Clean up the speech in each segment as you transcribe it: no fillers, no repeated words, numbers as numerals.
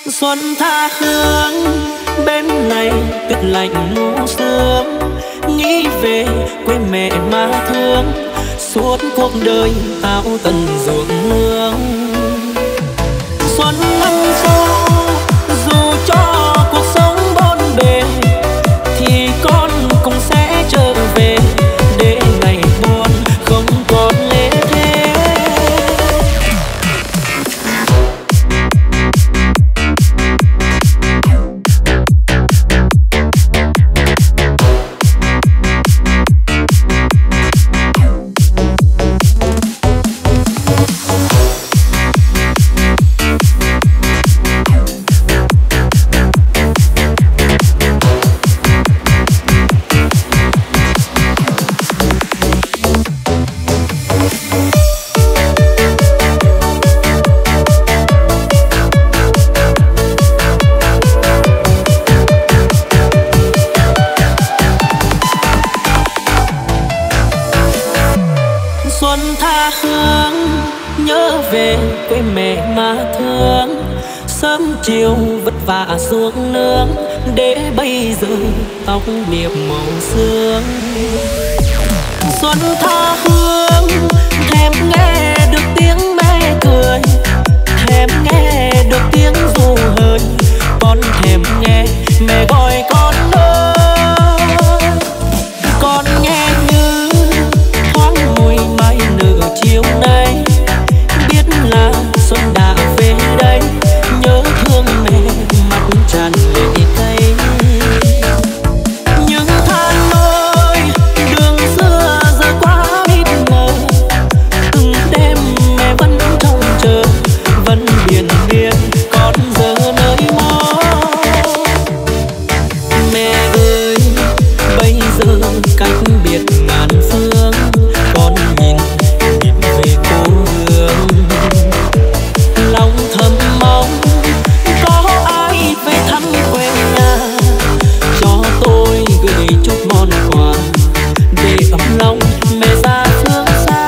Xuân tha hương bên này tuyết lạnh ngủ sương, nghĩ về quê mẹ mà thương, suốt cuộc đời áo tần ruộng nương. Xuân năm sau dù cho cuộc sống bộn bề thì con cũng sẽ trở về để ngày buồn không còn lệ thế. Xuân tha hương nhớ về quê mẹ mà thương, sớm chiều vất vả xuống nương để bây giờ tóc niệm màu sương. Xuân tha hương thèm nghe được tiếng mẹ cười, thèm nghe được tiếng ru hơi, con thèm nghe mẹ gọi con ơi. Con nghe như thoáng mùi mai nở chiều nay, biết là xuân đã về đây, nhớ thương mẹ mắt tràn lệ cay. Nhưng than ơi đường xưa giờ quá ít mờ, từng đêm mẹ vẫn trông chờ, vẫn biển biên con giờ nơi mơ. Mẹ ơi bây giờ cách biệt ngàn phương, con nhìn về cố hương, lòng thầm mong có ai về thăm quê nhà, cho tôi gửi chút món quà để ấm lòng mẹ ra phương xa.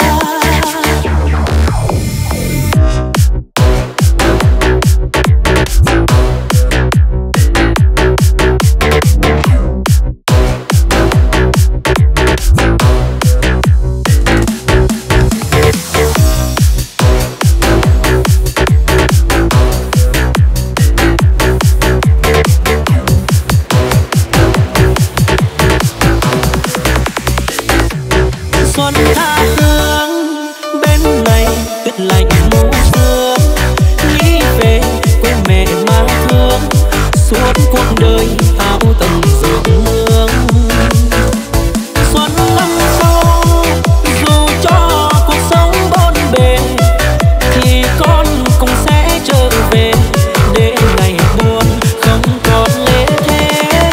Xuân tha hương bên này tuyết lạnh ngủ sương, nghĩ về quê mẹ mà thương, suốt cuộc đời áo tần ruộng nương. Xuân năm sau dù cho cuộc sống bộn bề thì con cũng sẽ trở về để ngày buồn không còn lệ thế.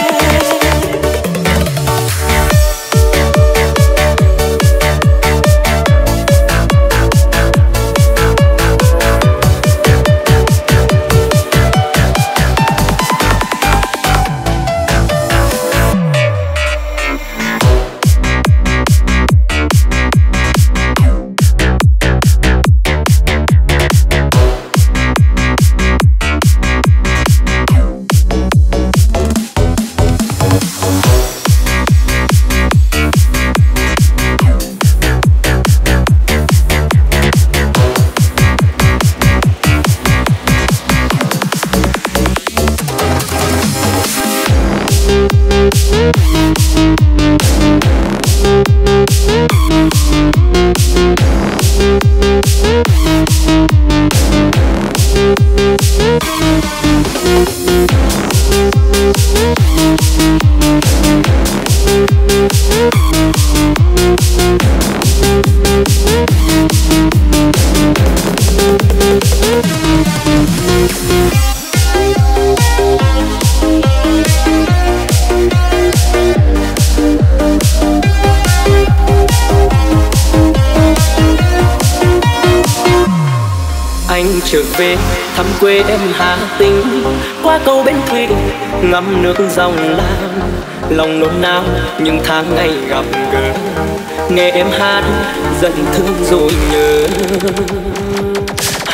Anh trở về thăm quê em Hà Tĩnh, qua cầu Bến Thủy ngắm nước dòng Lam, lòng nôn nao những tháng ngày gặp gỡ, nghe em hát giận thương rồi nhớ.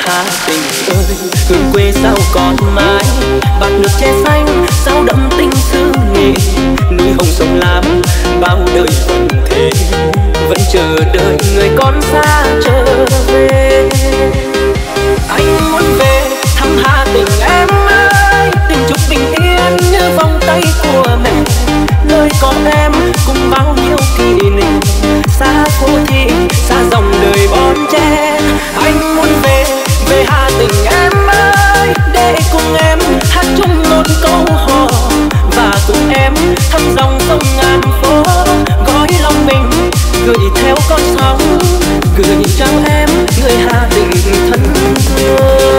Hà Tĩnh ơi, hương quê sao còn mãi, bạt nước che xanh sao đậm tình xứ nghệ. Núi hồng sông Lam bao đời vẫn thế, vẫn chờ đợi người con xa trở về. Anh muốn về thăm Hà Tĩnh em ơi, tình chúc bình yên như vòng tay của mẹ, nơi có em cùng bao nhiêu kỷ niệm. Xa phố thị, xa dòng đời bon chen, anh muốn về Hà Tĩnh em ơi, để cùng em hát chung một câu hò, và cùng em thăm dòng sông ngàn phố, gói lòng mình gửi theo con sóng, gửi trao em người Hà Tĩnh thân thương.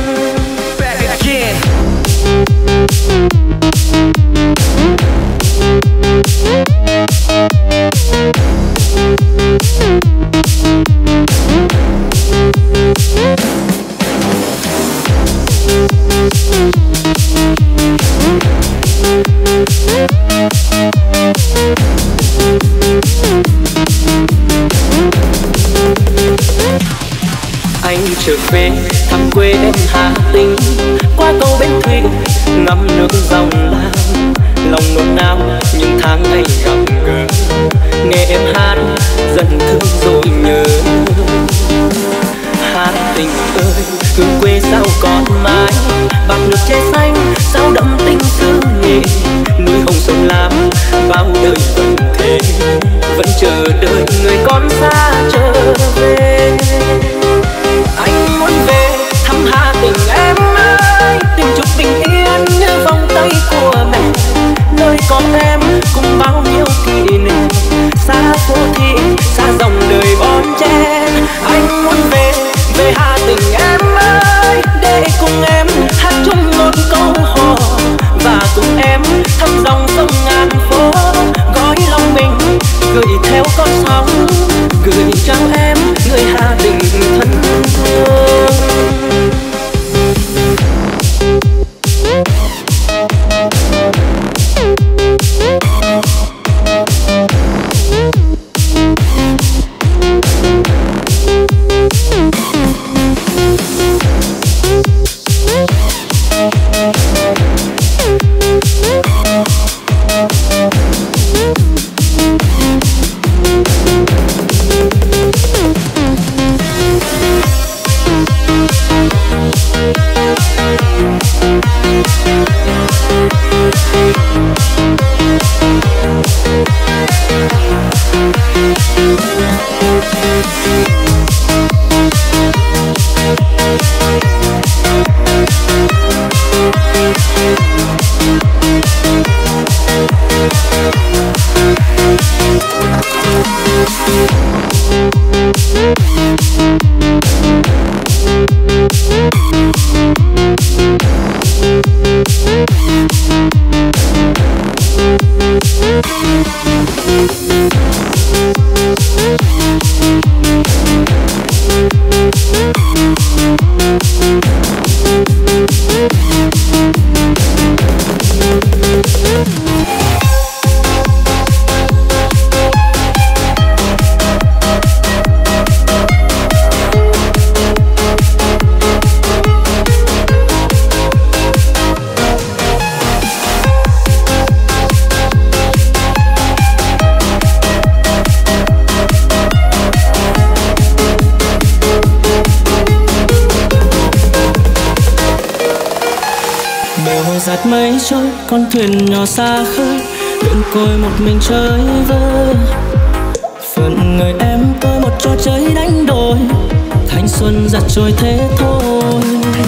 Anh trở về thăm quê em Hà Tĩnh, qua cầu Bến Thủy ngắm nước dòng Lam, lòng nôn nao những tháng ngày gặp gỡ, nghe em hát dần thương rồi nhớ. Hà Tĩnh ơi, hương quê sao còn mãi, bạt nước che xanh sao đậm tình xứ nghệ. Núi hồng sông Lam bao đời vẫn thế, vẫn chờ đợi người con xa trở về. Anh muốn về thăm Hà Tĩnh em ơi, tình chúc bình yên như vòng tay của mẹ, nơi có em cùng bao nhiêu kỷ niệm. Xa phố thị, xa dòng đời bon chen, anh muốn về Hà Tĩnh em ơi, để cùng em hát chung một câu hò, và cùng em thăm dòng sông ngàn phố, gói lòng mình gửi theo con sóng, gửi trao em người Hà Tĩnh thân thương. giạt mây trôi, con thuyền nhỏ xa khơi, bên côi một mình chơi vơi. Phận người em tôi một trò chơi đánh đôi, thanh xuân giặt trôi thế thôi.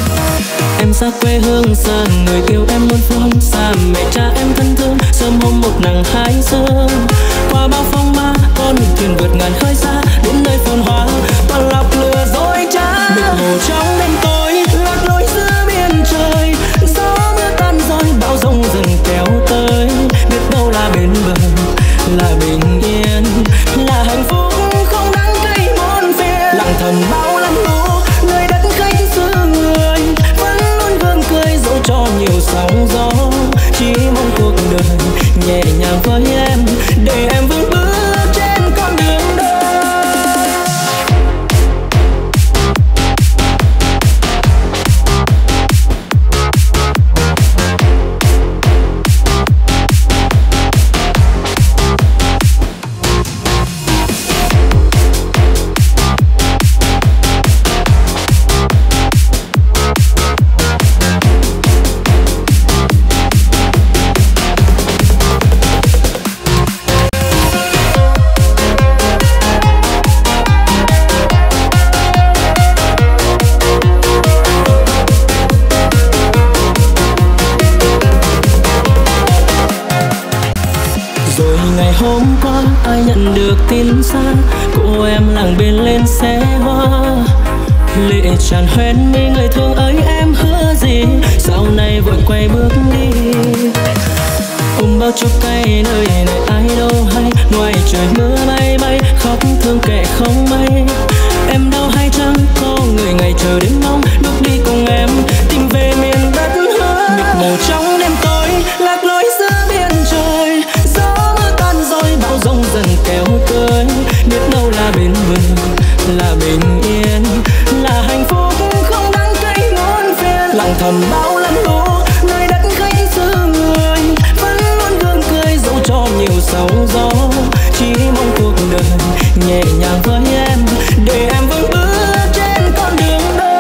Em xa quê hương xa người yêu em muôn phương, xa mẹ cha em thân thương, sớm hôm một nắng hai sớm. Qua bao phong ba, con thuyền vượt ngàn khơi xa, đến nơi phồn hoa toàn lọc lừa dối trá. Mịt mù trong đêm tối, lạc lối giữa biển trời, gió mưa tan rơi, bão giông dần kéo tới. Biết đâu là bên bờ, là bình yên, là hạnh phúc không đáng cây muôn phiền. Lặng thầm bao lắm lũ, nơi đất khách xứ người, vẫn luôn gương cười dẫu cho nhiều sóng gió. Chỉ mong cuộc đời nhẹ nhàng với em, để em vững bước trên con đường đời. nhận được tin xa cô em làng bên lên xe hoa. Lệ tràn hoen mi người thương ấy em hứa gì sau này vội quay bước đi. Ôm bao chúc cây nơi này ai đâu hay ngoài trời mưa bay bay khóc thương kẻ không may. Em đau hay chăng có người ngày chờ đêm mong lúc đi cùng em tìm về miền đất hứa. Mịt mù trong đêm tối lạc lối giữa biển trời, gió mưa tan rồi bão giông dần kéo tới. Biết đâu là bên mình là bình yên, là hạnh phúc không đáng cây ngôn phiền. Lặng thầm bao lần lũ nơi đất khách xứ người vẫn luôn gương cười dẫu cho nhiều sóng gió. Chỉ mong cuộc đời nhẹ nhàng với em để em vững bước trên con đường đó.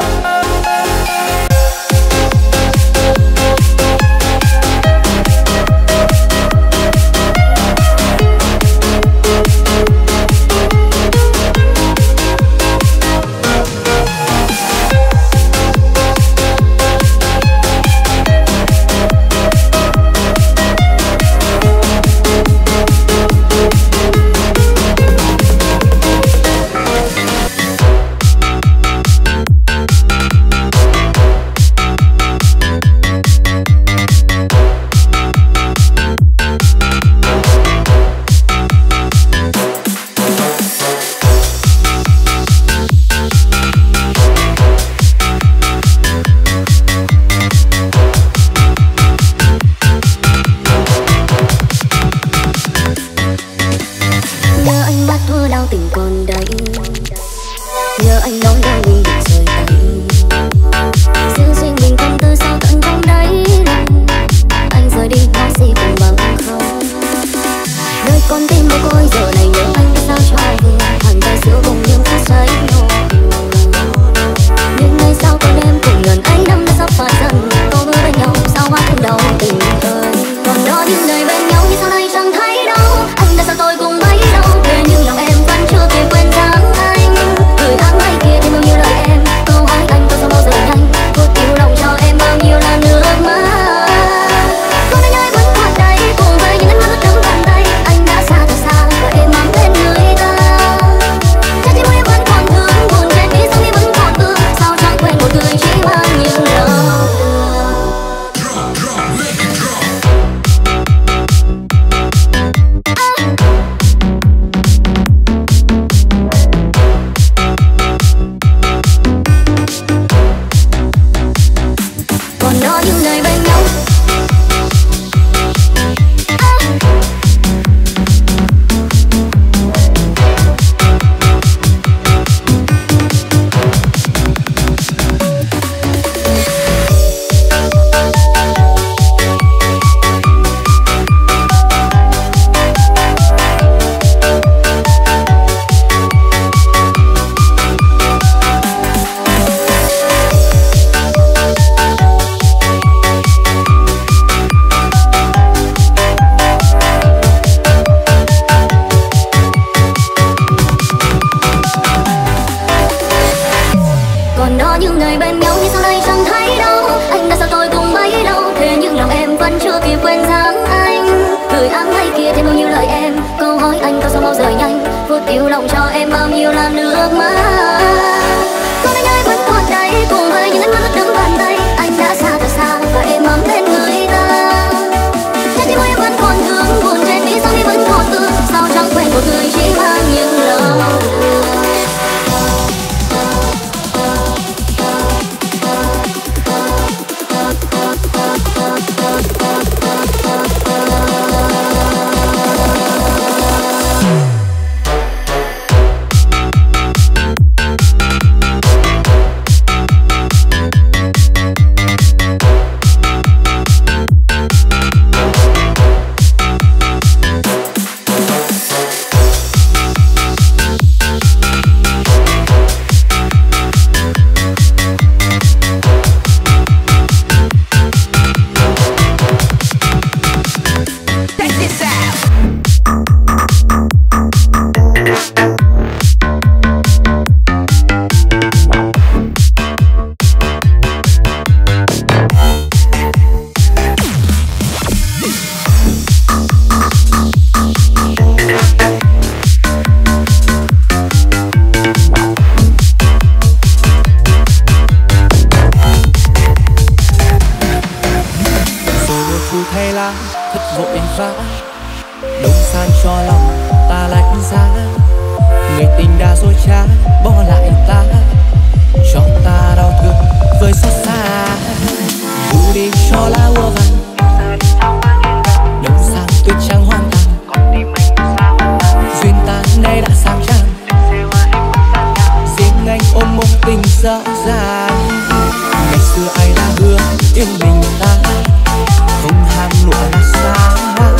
tình rõ ràng. Ngày xưa ai đã hứa yêu mình ta không ham lụa là xa,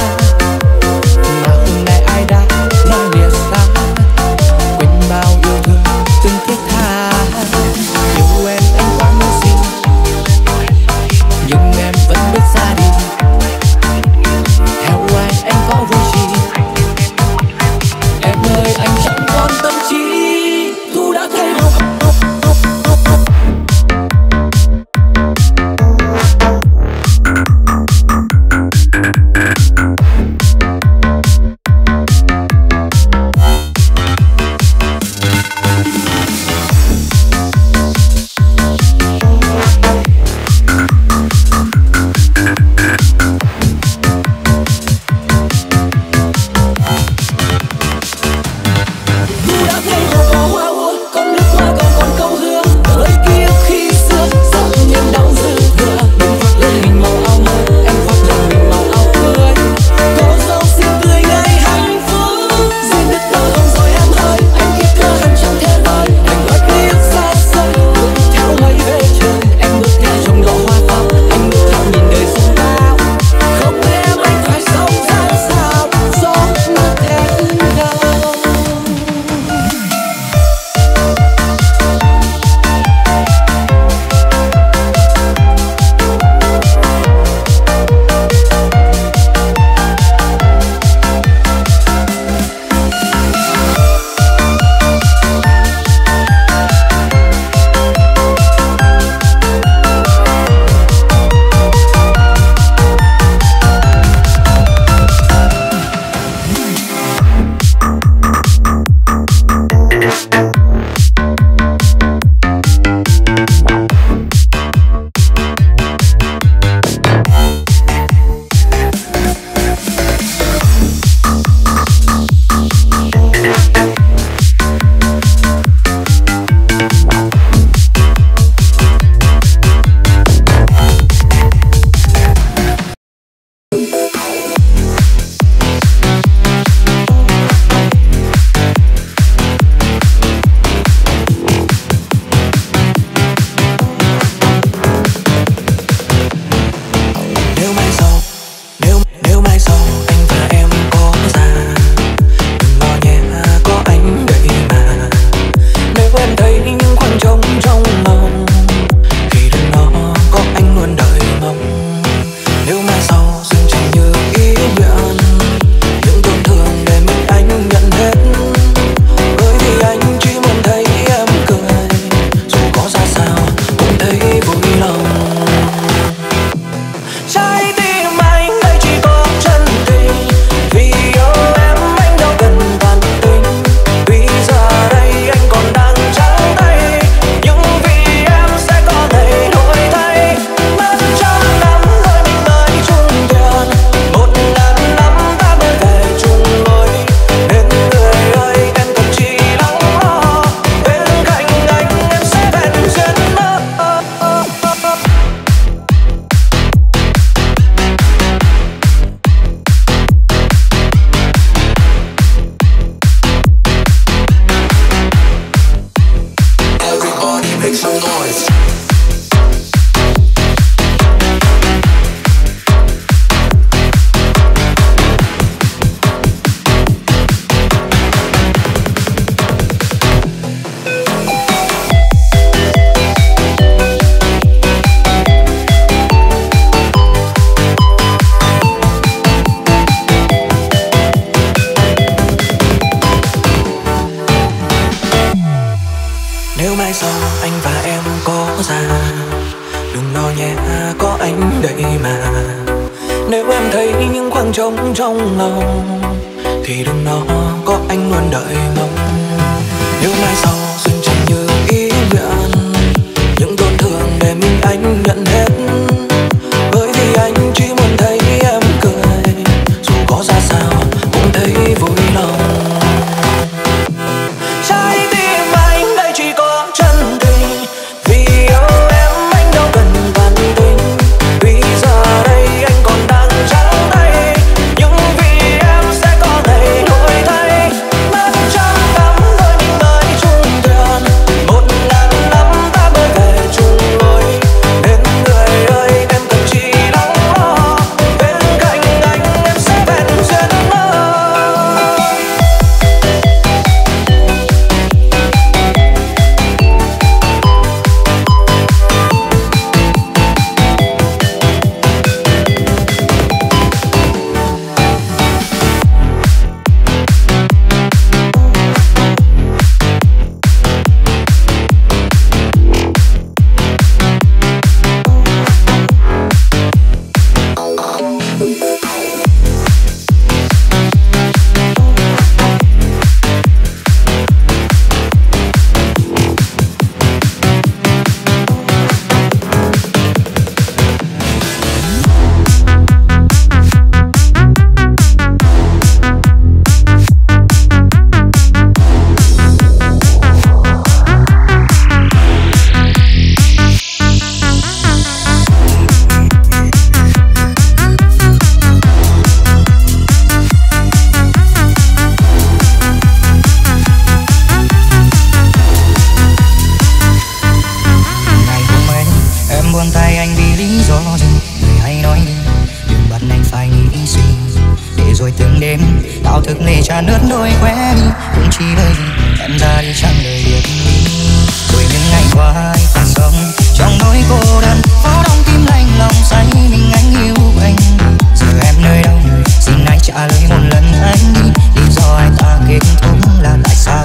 mà hôm nay ai đã nói lìa xa, quên bao yêu thương từng thiết tha. Yêu em anh quá muốn xin, nhưng em vẫn bước ra đi. Theo anh có vui gì? Em ơi anh chẳng còn tâm trí, thu đã thay đổi. Trong lòng thì đừng lo, có anh luôn đợi mong. Nếu mai sau duyên chẳng như ý nguyện, những tổn thương để mình anh nhận hết. Bởi vì anh chỉ muốn thấy em cười, dù có ra sao cũng thấy vui lòng. Trái tim anh đây chỉ có chân tình, vì yêu em anh đâu cần bản tính. Vì giờ đây anh còn đang trắng tay, nhưng vì em sẽ có ngày đổi thay. Mất trong tắm đôi mình mới chung tình. đêm tao thức lệ cha nước đôi khóe đi, cũng chỉ bởi vì em ra đi chẳng lời biệt ly. Rồi những ngày qua anh phải sống trong nỗi cô đơn, phố đông tim lạnh lòng say mình anh yêu anh. Giờ em nơi đâu xin anh trả lời một lần anh đi, lý do anh ta kết thúc là tại sao?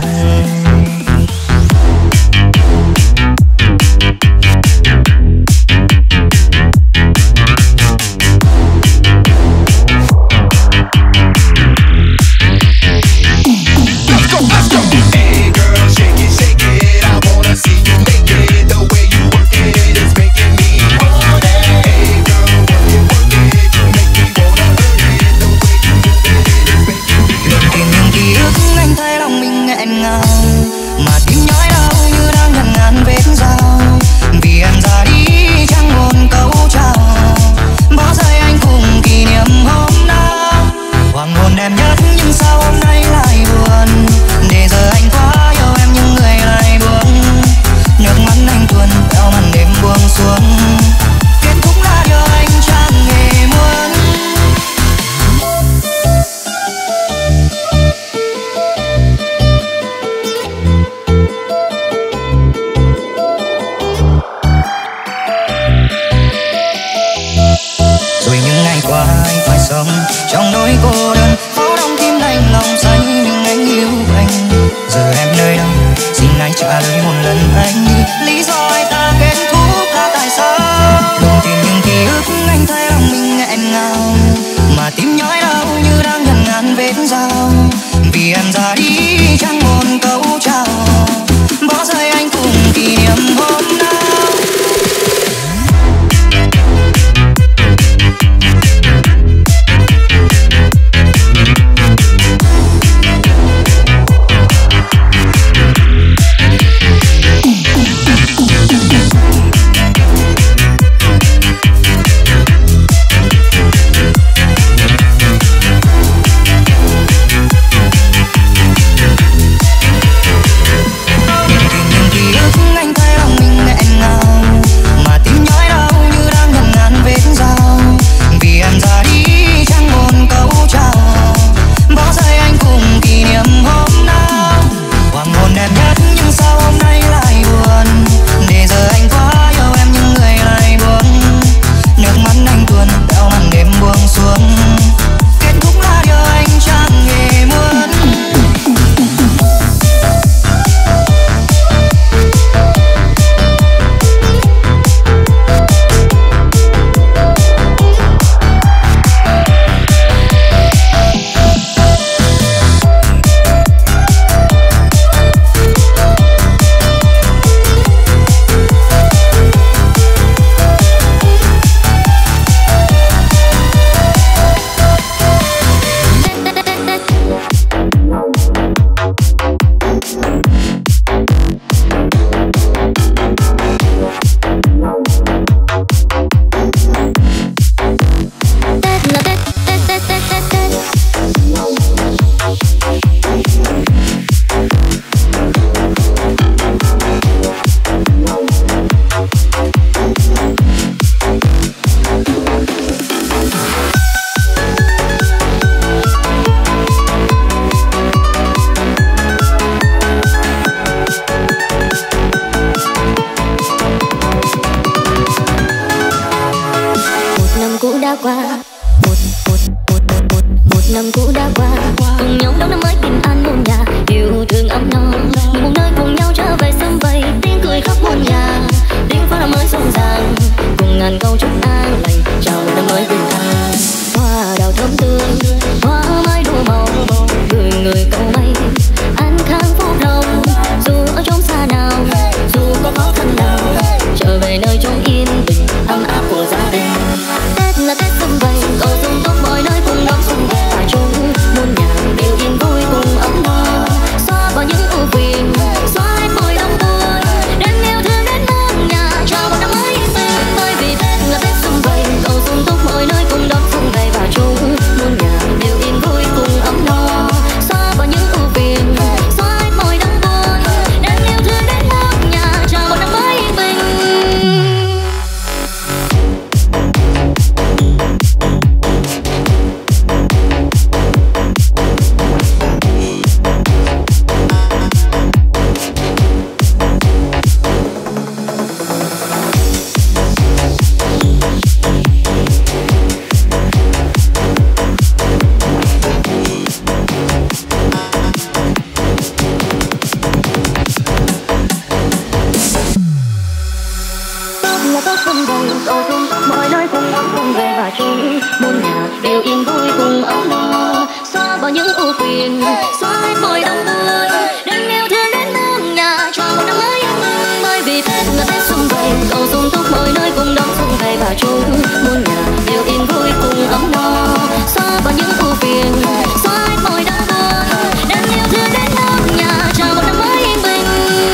xuân về cầu dung mọi nơi cùng ấm cùng về và chung muôn nhà đều yên vui cùng ấm no xóa bỏ những ưu phiền xóa hết mọi đau buồn đem yêu thương đến muôn nhà chào một năm mới yên vui bởi vì Tết là Tết xuân về cầu dung chúc mọi nơi cùng đón xuân về và chung muôn nhà đều yên vui cùng ấm no xóa bỏ những ưu phiền xóa hết mọi đau buồn đem yêu thương đến muôn nhà chào một năm mới yên bình.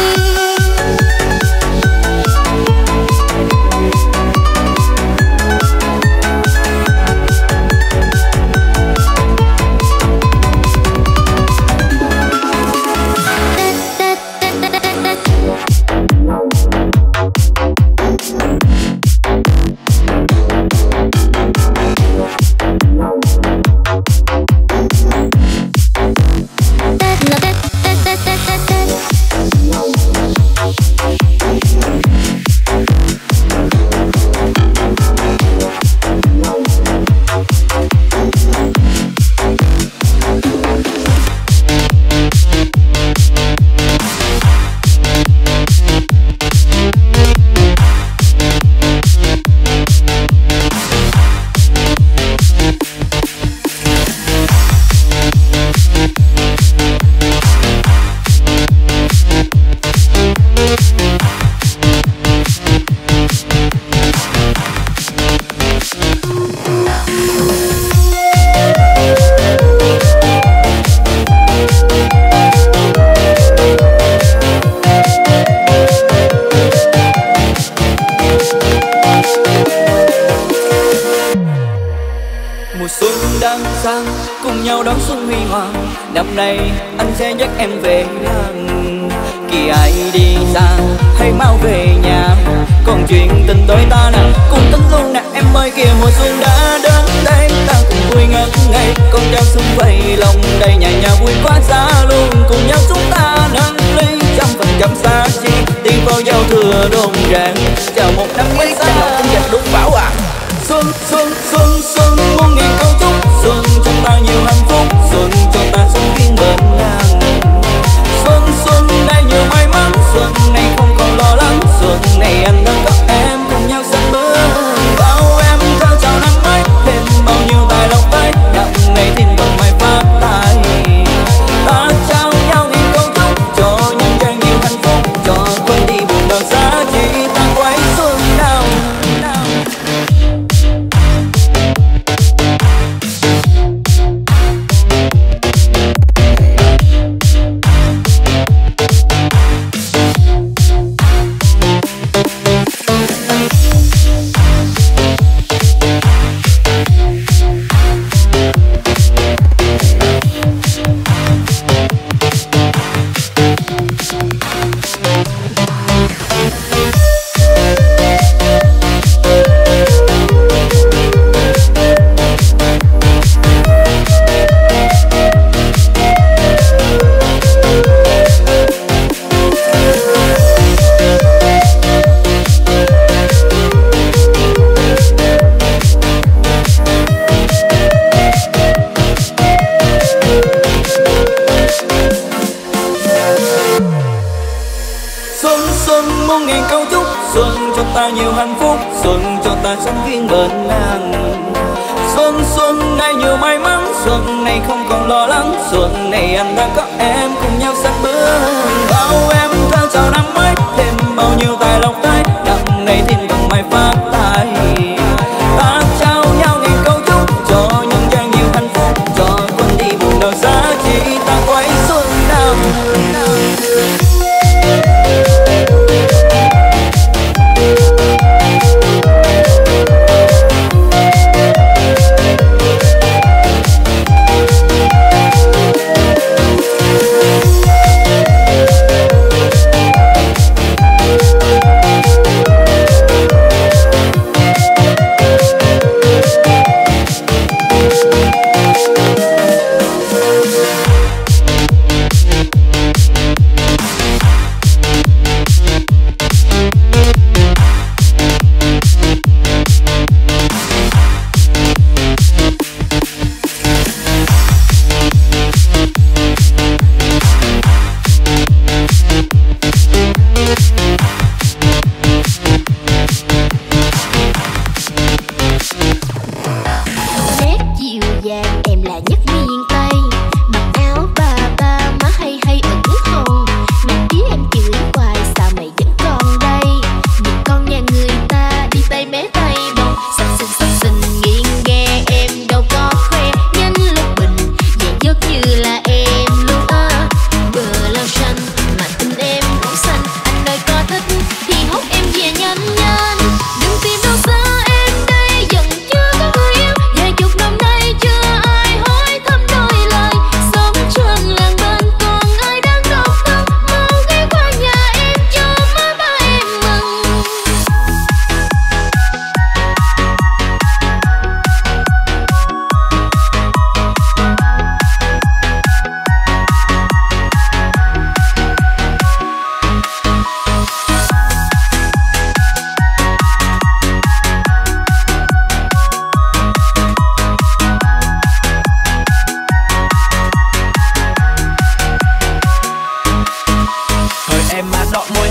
Năm nay anh sẽ dắt em về kỳ ai đi xa hãy mau về nhà. Còn chuyện tình đôi ta nè cùng tính luôn nè em ơi kìa mùa xuân đã đến đây ta cùng vui ngất ngây. Con trao xuân vầy lòng đầy nhà nhà vui quá xa luôn cùng nhau chúng ta nâng ly 100% xa chi đi vào giao thừa đồn ràng chào một năm mới xa lòng tinh dạch đúng bảo à. Xuân xuân xuân xuân muôn ngàn câu chúc xuân cho ta nhiều hạnh phúc xuân cho ta sống yên bình an. Xuân xuân đây nhiều may mắn xuân này không còn lo lắng xuân này anh đang có em cùng nhau sánh bước bao em theo chào năm mới thêm bao nhiêu tài lộc tới năm này thiên thần mai phát tài ta trao nhau nghìn câu chúc cho những trang nhiều hạnh phúc cho quên đi buồn đau xa chỉ ta quay xuân nào. Nhiều hạnh phúc xuân cho ta sống yên bình an. Xuân xuân đây nhiều may mắn xuân này không còn lo lắng xuân này anh đang có em cùng nhau sánh bước bao em theo chào năm mới thêm bao nhiêu tài lộc tới năm này thiên thần mai phát tài ta trao nhau nghìn câu chúc cho những trang nhiều hạnh phúc cho quên đi buồn đau xa chỉ ta quay xuân nào.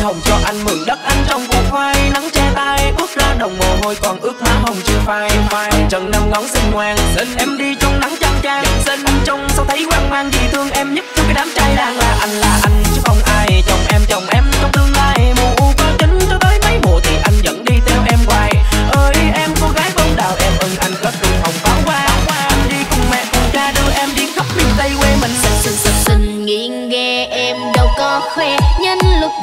hồng cho anh mượn đất anh trong cuộc khoai nắng che tay bước ra đồng mồ hôi còn ướt má hồng chưa phai phai trần năm ngón xinh ngoan xinh em đi trong nắng chang chang xinh trong sao thấy hoang mang vì thương em nhất trong cái đám trai đang là anh chứ không ai chồng em trong tương lai mù có chính cho tới mấy mùa thì anh vẫn đi theo em hoài ơi em cô gái bông đào em ưng anh kết đường hồng pháo hoa anh đi cùng mẹ cùng cha đưa em đi khắp miền tây quê mình xinh nghiêng ghê em đâu có khoe nhân lúc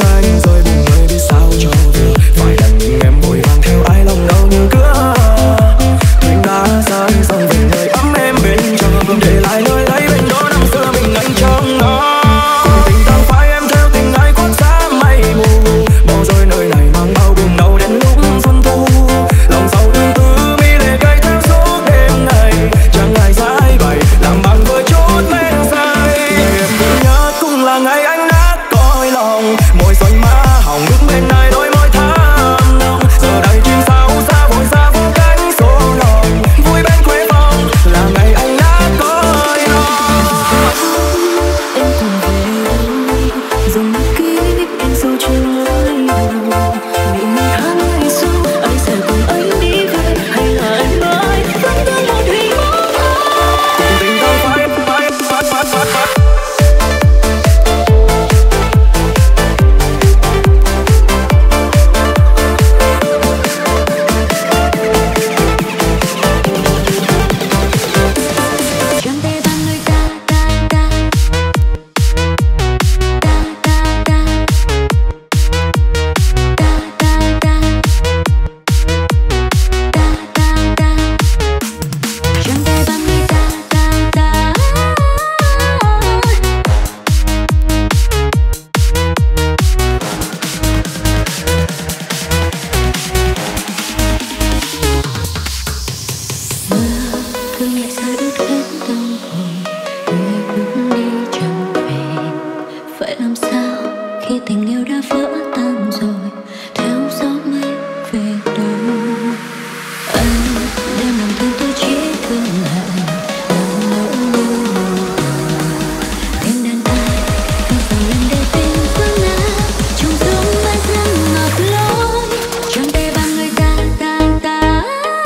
anh rồi buồn người biết sao cho vừa. Phải đành nhìn em vội vàng theo ai lòng đau như cưa. Thuyền đã rời dòng về nơi ấm em bên trong, để lại nơi ấy bên đó năm xưa mình anh trong đó. Còn tình đang phai em theo tình ai quát giá mây mù. Bỏ rơi nơi này mang bao buồn đau đến lúc xuân thu. Lòng sầu tương tư mi lệ cay theo suốt đêm ngày. Chẳng ai giải bày làm bằng với chút men say. Ngày em vui nhất cũng là ngày anh đã coi lòng. Môi son má hồng đứng bên ai đôi môi thắm nồng. Giờ đây chim sao xa vội xa vô cánh số lòng. Vui bên quê phòng là ngày anh đã coi lòng. Em cùng về dòng ký em sâu trong lối đầu. Vì ngày tháng ngày xưa anh sẽ cùng anh đi về, hay là em mãi vẫn với một hình bóng ai. Cùng tình đang phai phai. Chẳng thể bằng người ta ta ta ta ta ta ta ta ta ta ta. Chẳng thể bằng người ta ta ta. Thương nhẹ rơi đứt hết tâm hồn, người bước đi chẳng về. Phải làm sao khi tình yêu đã vỡ tan rồi, theo gió mây về đâu. Anh đem lòng thương tôi chỉ thương hại, đau nỗi như mùa đông. Tiếng đàn ai càng dần lên để tình vỡ nát, trong giống mãi dần ngập lối. Chẳng thể bằng người ta ta ta.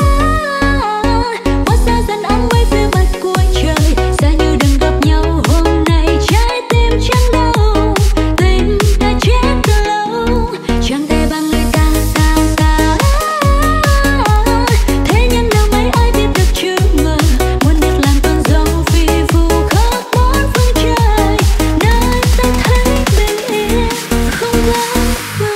Hóa ra dần ấm mấy phía mặt cuối trời, xa như đừng gặp nhau hôm nay. Trái tim chẳng đâu, tình đã chết từ lâu. Chẳng thể bằng người ta ta ta. Thế nhân đâu mấy ai biết được chưa ngờ, muốn được làm con dâu vì phù khắp bốn phương trời. Nơi ta thấy bình yên không bao giờ.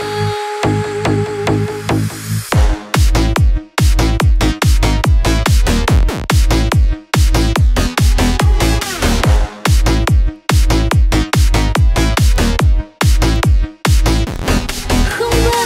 Không bao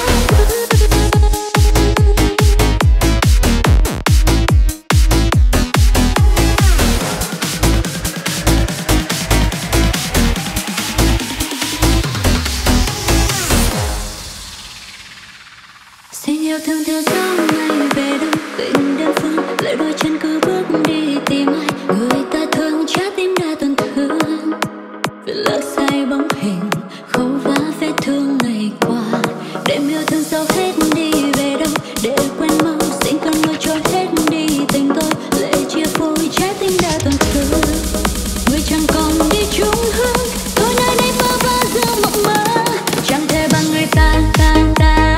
xin yêu thương theo gió mây về đâu, tình đơn phương lệ đôi chân cứ bước đi tìm ai. Người ta thương trái tim đã tổn thương, vì lỡ say bóng hình khâu vá vết thương ngày qua. Đêm yêu thương sao hết đi về đâu, để quên mau xin cơn mưa trôi hết đi tình tôi. Lệ chia phôi trái tim đã tổn thương, người chẳng còn đi chung hướng. Tôi nơi đây bơ vơ giữa mộng mơ, chẳng thể bằng người ta ta ta.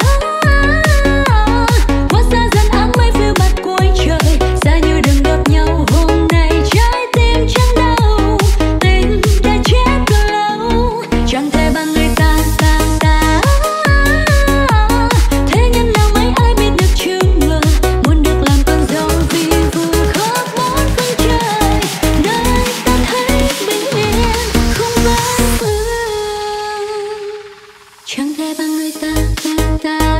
Hóa ra dần ấm mấy phía mặt cuối trời, xa như đừng gặp nhau hôm nay. Trái tim chẳng đâu, tình đã chết từ lâu. Chẳng thể bằng người ta ta ta. Thế nhân nào mấy ai biết được chưa ngờ, muốn được làm con dâu vì phù khắp bốn phương trời. Nơi ta thấy bình yên không bao giờ. Chẳng thể bằng người ta ta ta.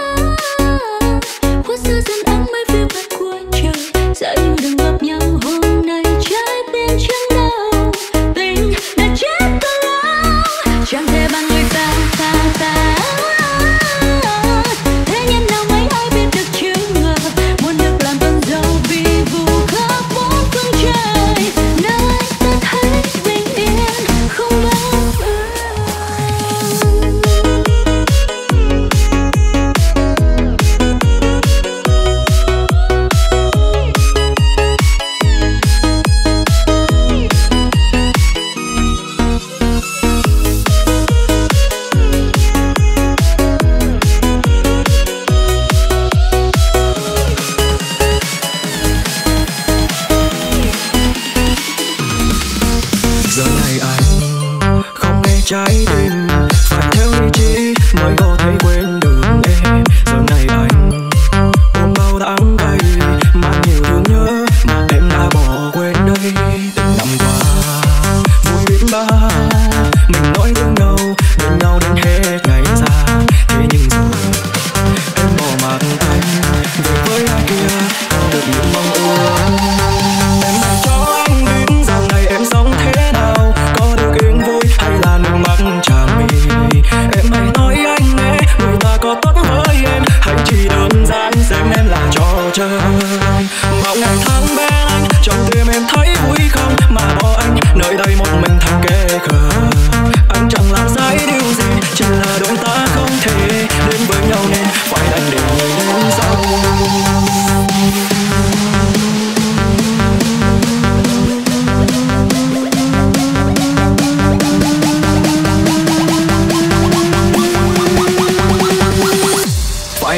Hóa ra dần ấm mấy phía mặt cuối trời, xa như đừng gặp nhau hôm nay. Trái tim chẳng đâu, tình đã chết từ lâu. Chẳng thể bằng người ta ta ta. Thế nhân nào mấy ai biết được chưa ngờ, muốn được làm con dâu vì phù khắp bốn phương trời. Nơi ta thấy bình yên không bao giờ.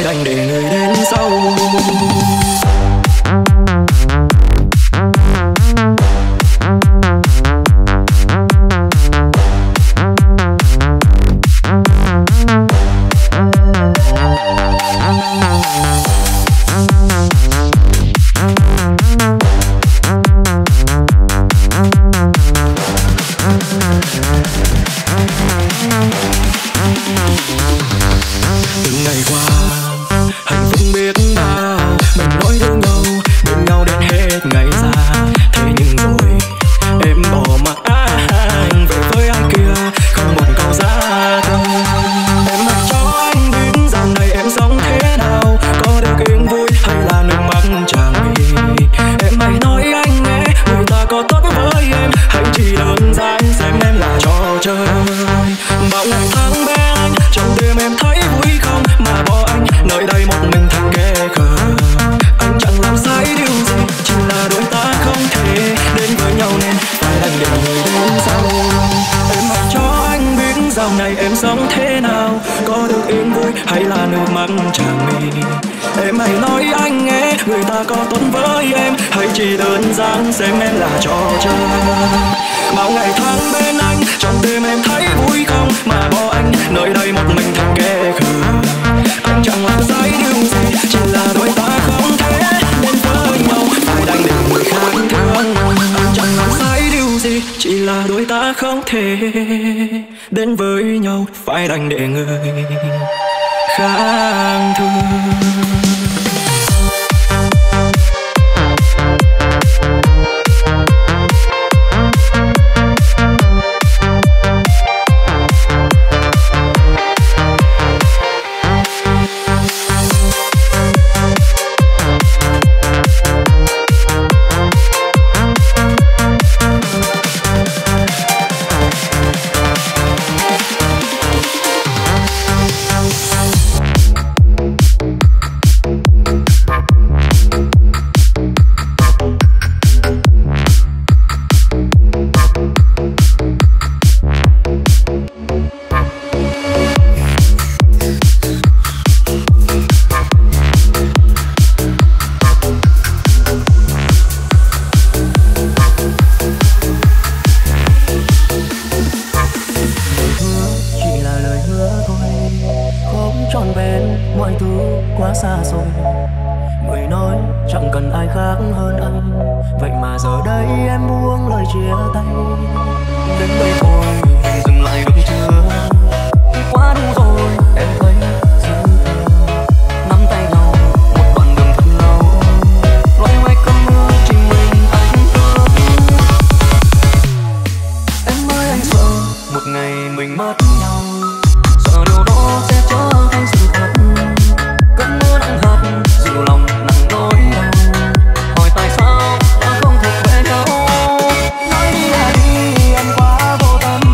phải đành để người đến sau. Xem em là trò chơi. Bao ngày tháng bên anh, trong đêm em thấy vui không? Mà bỏ anh nơi đây một mình thật kê khờ. Anh chẳng làm sai điều gì, chỉ là đôi ta không thể đến với nhau, phải đành để người khác thương. Anh chẳng làm sai điều gì, chỉ là đôi ta không thể đến với nhau, phải đành để người khác thương. Nói đi là đi, em quá vô tâm.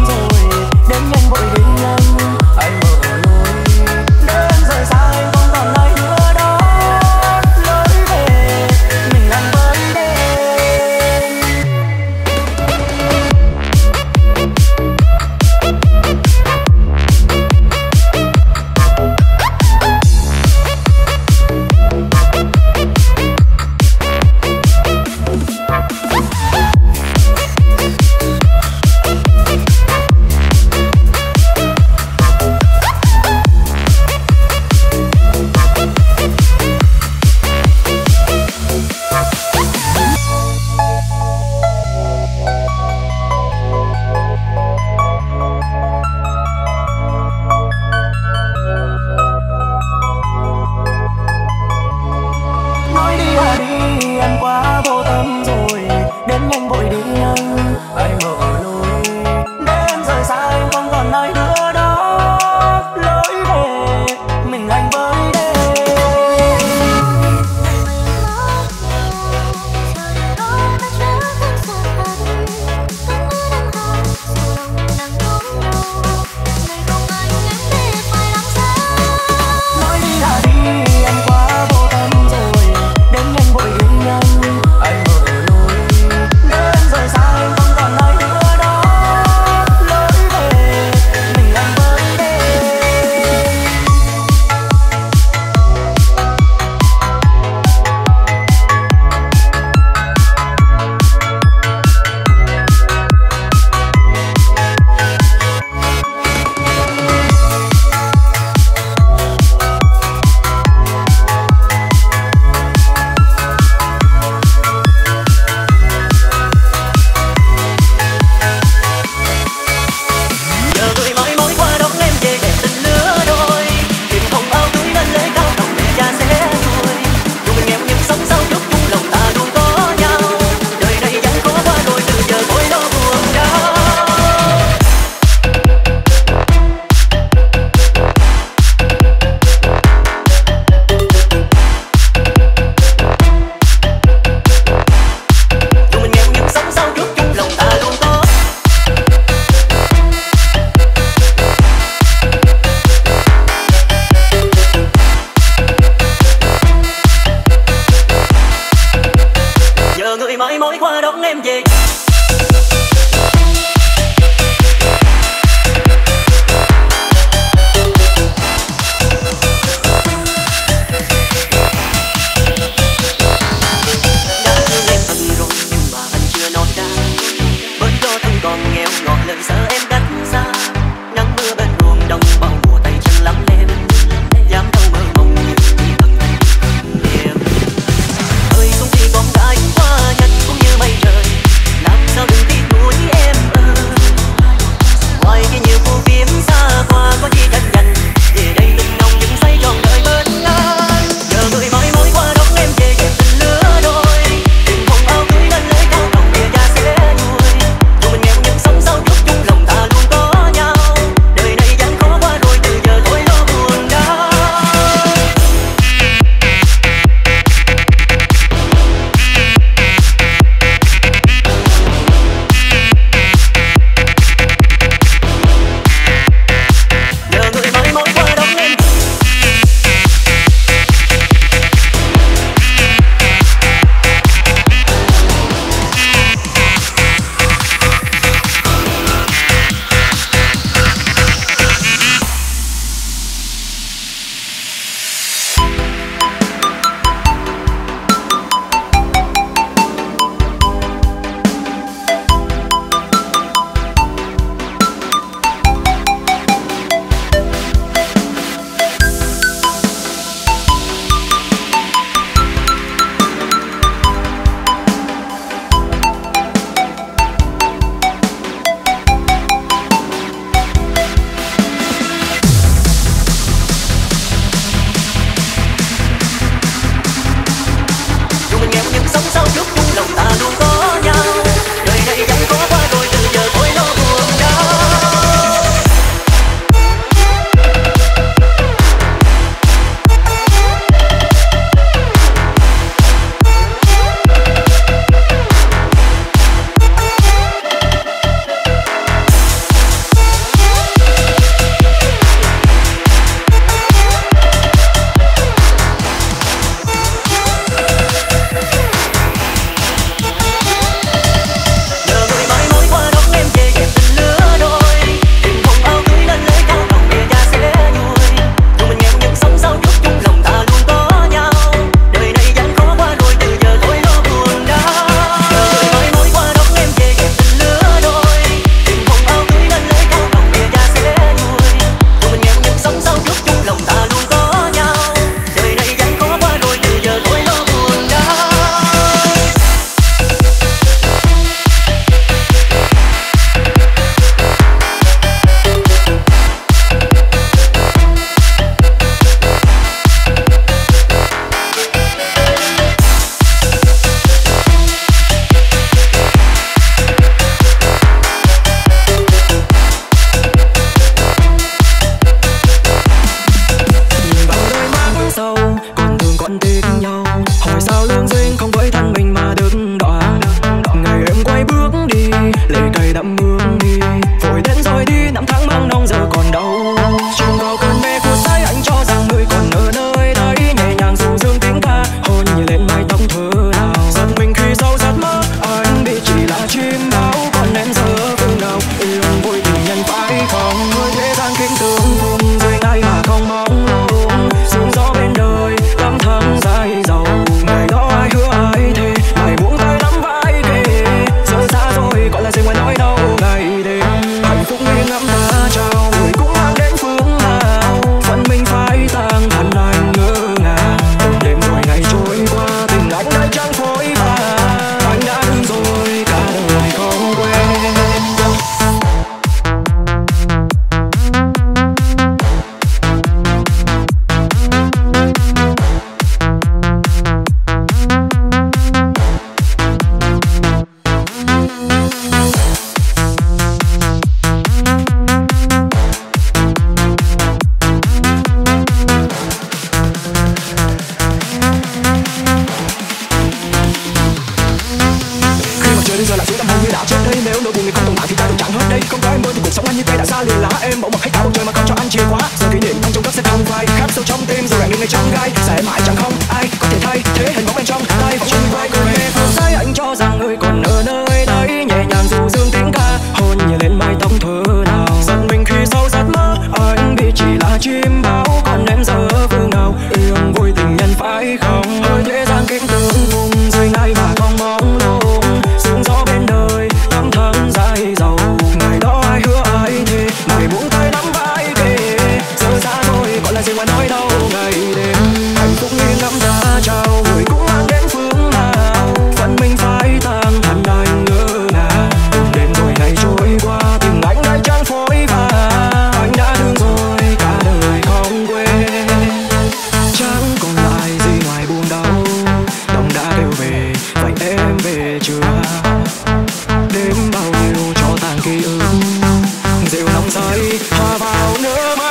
âm thanh trong đất sẽ không phai, khắc sâu trong tim dù đoạn đường này trong gai, sẽ mãi chẳng không ai có thể thay thế hình bóng bên trong tay và trên vai người nghe phương say. Anh cho rằng người còn ở nơi đây, nhẹ nhàng du dương tiếng ca, hôn nhẹ lên mái tóc thơ nào. Giận mình khi sâu giấc mơ, anh bị chỉ là chim bao, còn em giờ ở phương nào? Yêu vui tình nhân phải không? Hơi dễ dàng kiếm tương vùng rơi ngay mà không mong lung. Sương gió bên đời, năm tháng dài dầu, ngày đó ai hứa ai thề, mày buông tay nắm vai kề. Giờ xa rồi còn là gì mà nói đâu ngày đêm. Hạnh phúc như ngắm ra trao, người cũng mang đến phương nào. Phận mình phải tang thành anh ngỡ ngàng. Đêm rồi ngày trôi qua, tình anh đây chẳng phôi pha. Anh đã thương rồi cả đời không quên. Chẳng còn lại gì ngoài buồn đau, lòng đã kêu về, vậy em về chưa? Đêm bao nhiêu cho tàn ký ức, rượu nồng say hòa vào nước mắt.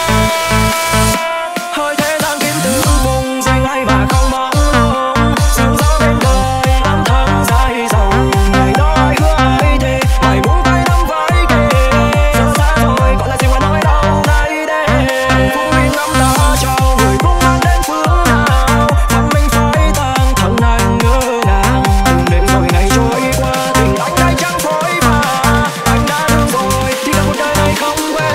Hơi thế gian kiếm từ vùng rơi ngay mà không mong lung. Sương gió bên đời, năm tháng dài dầu, ngày đó ai hứa ai thề, mày buông tay nắm vai kề. Giờ xa rồi còn là gì mà nói đâu ngày đêm. Hạnh phúc mình ngắm ta trao, người cũng mang đến phương nào. Phận mình phải tang thân anh ngỡ ngàng. Từng đêm rồi ngày trôi qua, tình anh đây chẳng phôi pha. Anh đã thương rồi thì cả cuộc đời này không quên.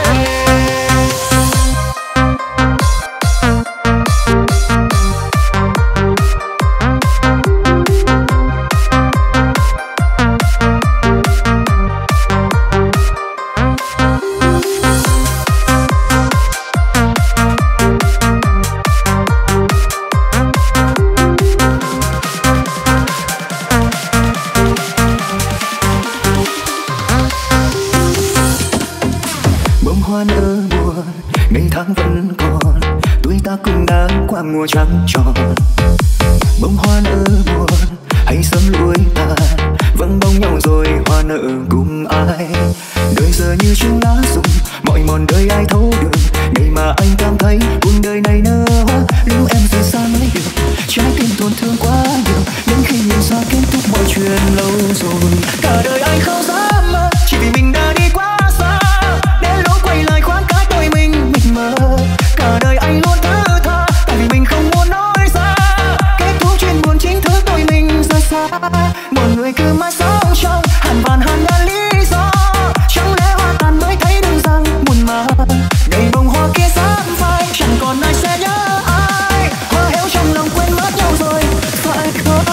Bông hoa nở buồn, ngày tháng vẫn còn, tuổi ta cũng đã qua mùa trăng tròn. Bông hoa nở buồn, hay sớm lụi tàn, vẫn bông nhau rồi hoa nở cùng ai. Đời giờ như chiếc lá rụng, mọi mòn đời ai thấu được. Ngày mà anh cảm thấy cuộc đời này nở hoa, lúc em rời xa mới được trái tim tổn thương quá nhiều. Đến khi nhìn ra kết thúc mọi chuyện lâu rồi, cả đời anh không dám mơ, chỉ vì mình đã đi quá xa. Đến lúc quay lại khoảng cách đôi mình mịt mờ, cả đời anh luôn thứ tha, tại vì mình không muốn nói ra. Kết thúc chuyện buồn chính thức đôi mình rời xa, một người cứ mãi sống trong hàn vàn hàng ngàn lý do. Chẳng lẽ hoa tàn mới thấy đừng rằng buồn mà, ngày bông hoa kia sáng phai, chẳng còn ai sẽ nhớ ai. Hoa héo trong lòng quên mất nhau rồi, phải không?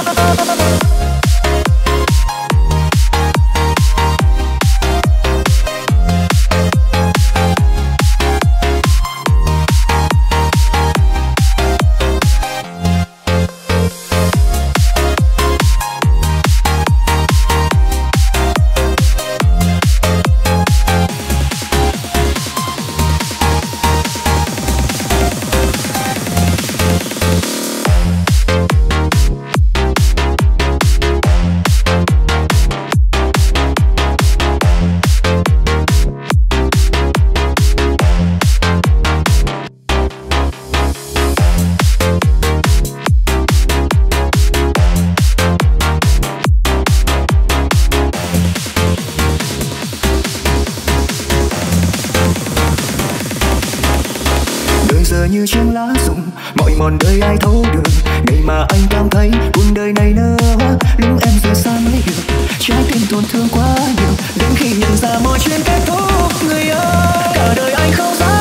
Giờ như chiếc lá rụng, mọi mòn đời ai thấu được. Ngày mà anh cảm thấy cuộc đời này nở hoa, lúc em rời xa mới hiểu trái tim tổn thương quá nhiều. Đến khi nhận ra mọi chuyện kết thúc, người ơi, cả đời anh không dám